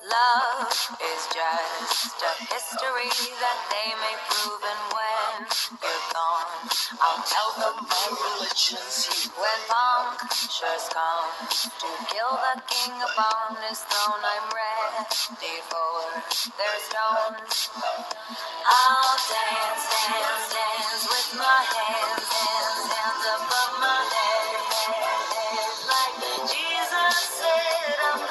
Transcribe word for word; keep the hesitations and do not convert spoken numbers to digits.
Love is just a history that they may prove, and when you're gone, I'll tell them my religion. See, when punctures come to kill the king upon his throne, I'm ready for their stones. I'll dance, dance, dance with my hands, hands, hands above my head, head, head, like Jesus said.